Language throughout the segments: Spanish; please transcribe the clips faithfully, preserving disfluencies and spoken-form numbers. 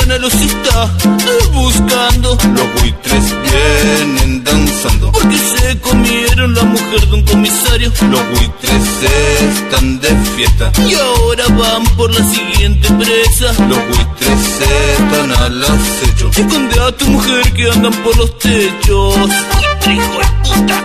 Canalo se está buscando. Los buitres vienen danzando porque se comieron la mujer de un comisario. Los buitres están de fiesta y ahora van por la siguiente presa. Los buitres están al acecho. Esconde a tu mujer que andan por los techos. Buitre, hijo de puta.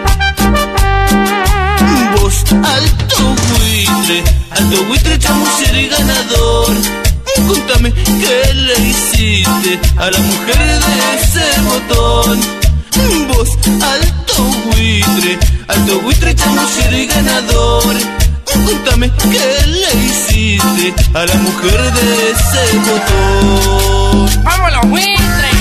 Vos, alto buitre, alto buitre, chamullero y ganador. Contame qué le hiciste a la mujer de ese botón. Vos, alto buitre, alto buitre, chamullero y ganador. Contame qué le hiciste a la mujer de ese botón. ¡Vamos los buitres!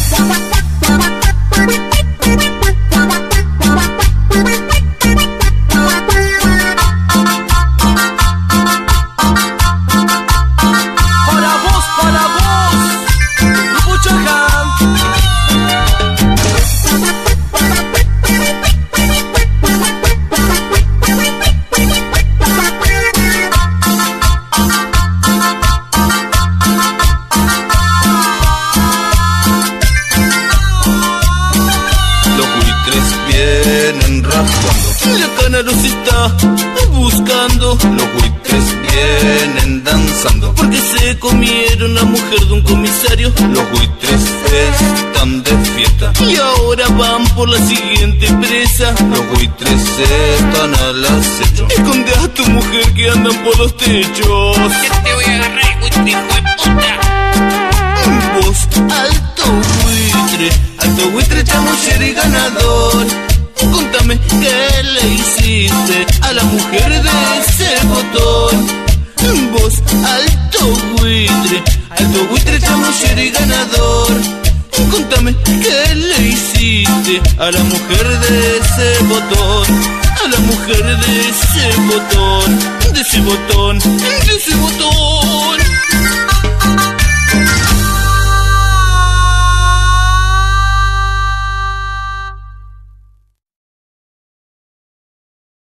La Canalo se está buscando. Los buitres vienen danzando porque se comieron la mujer de un comisario. Los buitres están de fiesta y ahora van por la siguiente presa. Los buitres están al acecho. Esconde a tu mujer que andan por los techos. Que te voy a agarrar, buitre, hijo de puta. Vos, alto buitre, alto buitre, chamullero y ganador. Contame qué le hiciste a la mujer de ese botón. Vos, alto buitre, alto buitre, chamullero y ganador. Contame qué le hiciste a la mujer de ese botón. A la mujer de ese botón, de ese botón, de ese botón.